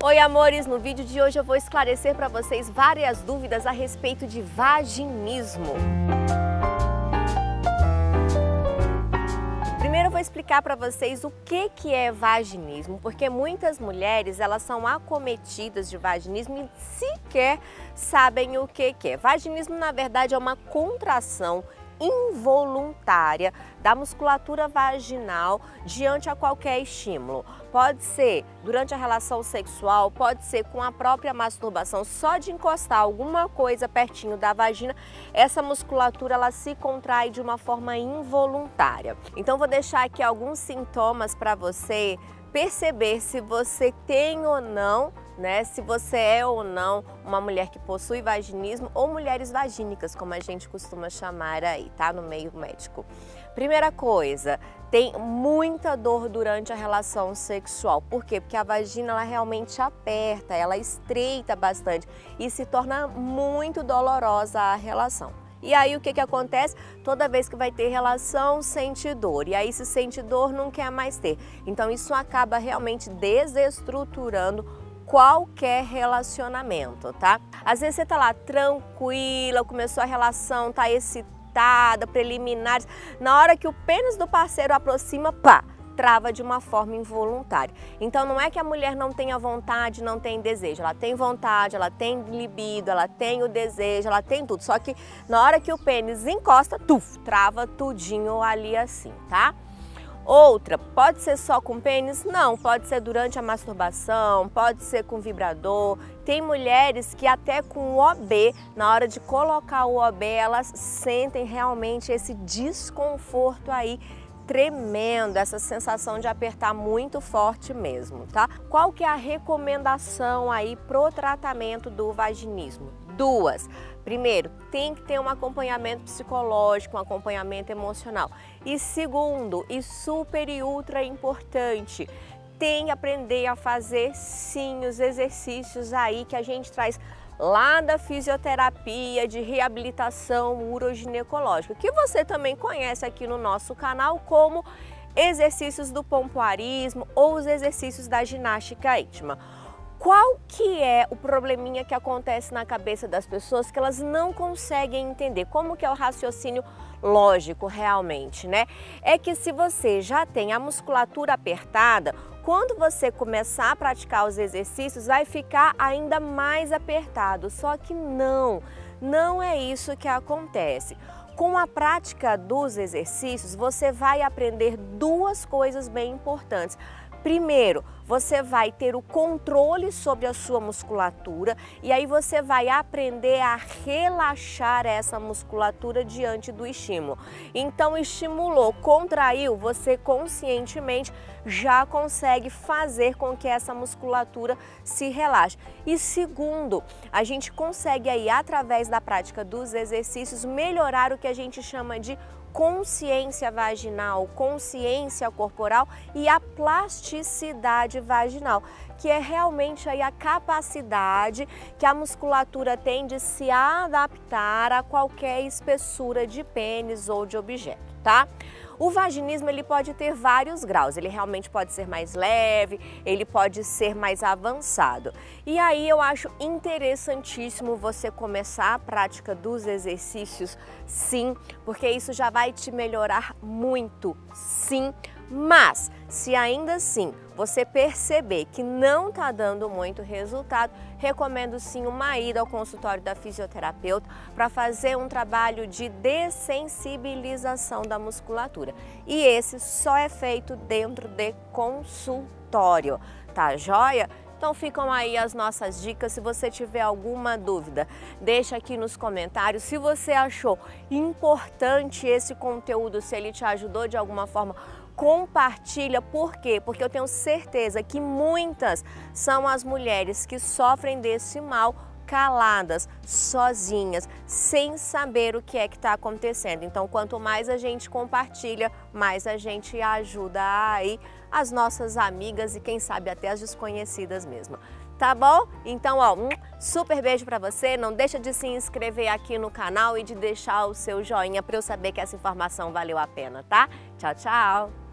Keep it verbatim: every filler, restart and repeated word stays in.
Oi, amores! No vídeo de hoje eu vou esclarecer para vocês várias dúvidas a respeito de vaginismo. Primeiro eu vou explicar para vocês o que que é vaginismo, porque muitas mulheres elas são acometidas de vaginismo e sequer sabem o que que é. Vaginismo, na verdade, é uma contração involuntária da musculatura vaginal diante a qualquer estímulo. Pode ser durante a relação sexual, pode ser com a própria masturbação, só de encostar alguma coisa pertinho da vagina, essa musculatura ela se contrai de uma forma involuntária. Então vou deixar aqui alguns sintomas para você perceber se você tem ou não, né, se você é ou não uma mulher que possui vaginismo ou mulheres vagínicas, como a gente costuma chamar aí, tá, no meio médico. Primeira coisa, tem muita dor durante a relação sexual. Por quê? Porque a vagina ela realmente aperta, ela estreita bastante e se torna muito dolorosa a relação. E aí o que que acontece? Toda vez que vai ter relação, sente dor. E aí se sente dor, não quer mais ter. Então isso acaba realmente desestruturando qualquer relacionamento, tá? Às vezes você tá lá tranquila, começou a relação, tá excitada, preliminares. Na hora que o pênis do parceiro aproxima, pá! Trava de uma forma involuntária. Então não é que a mulher não tenha vontade, não tem desejo, ela tem vontade, ela tem libido, ela tem o desejo, ela tem tudo, só que na hora que o pênis encosta, tuf, trava tudinho ali assim, tá? Outra, pode ser só com pênis? Não, pode ser durante a masturbação, pode ser com vibrador. Tem mulheres que até com o O B, na hora de colocar o O B, elas sentem realmente esse desconforto aí tremendo, essa sensação de apertar muito forte mesmo, tá? Qual que é a recomendação aí pro tratamento do vaginismo? Duas. Primeiro, tem que ter um acompanhamento psicológico, um acompanhamento emocional. E segundo, e super e ultra importante, tem que aprender a fazer sim os exercícios aí que a gente traz lá da fisioterapia de reabilitação uroginecológica, que você também conhece aqui no nosso canal como exercícios do pompoarismo ou os exercícios da ginástica íntima. Qual que é o probleminha que acontece na cabeça das pessoas que elas não conseguem entender? Como que é o raciocínio lógico realmente, né? É que se você já tem a musculatura apertada, quando você começar a praticar os exercícios, vai ficar ainda mais apertado. Só que não, não é isso que acontece. Com a prática dos exercícios, você vai aprender duas coisas bem importantes. Primeiro, você vai ter o controle sobre a sua musculatura e aí você vai aprender a relaxar essa musculatura diante do estímulo. Então, estimulou, contraiu, você conscientemente já consegue fazer com que essa musculatura se relaxe. E segundo, a gente consegue aí, através da prática dos exercícios, melhorar o que a gente chama de consciência vaginal, consciência corporal e a plasticidade vaginal, que é realmente aí a capacidade que a musculatura tem de se adaptar a qualquer espessura de pênis ou de objeto, tá? O vaginismo ele pode ter vários graus, ele realmente pode ser mais leve, ele pode ser mais avançado. E aí eu acho interessantíssimo você começar a prática dos exercícios, sim, porque isso já vai te melhorar muito, sim. Mas, se ainda assim você perceber que não está dando muito resultado, recomendo sim uma ida ao consultório da fisioterapeuta para fazer um trabalho de dessensibilização da musculatura. E esse só é feito dentro de consultório, tá joia? Então ficam aí as nossas dicas. Se você tiver alguma dúvida, deixa aqui nos comentários. Se você achou importante esse conteúdo, se ele te ajudou de alguma forma, compartilha. Por quê? Porque eu tenho certeza que muitas são as mulheres que sofrem desse mal caladas, sozinhas, sem saber o que é que está acontecendo. Então, quanto mais a gente compartilha, mais a gente ajuda aí as nossas amigas e quem sabe até as desconhecidas mesmo. Tá bom? Então, ó, um super beijo pra você. Não deixa de se inscrever aqui no canal e de deixar o seu joinha para eu saber que essa informação valeu a pena, tá? Tchau, tchau!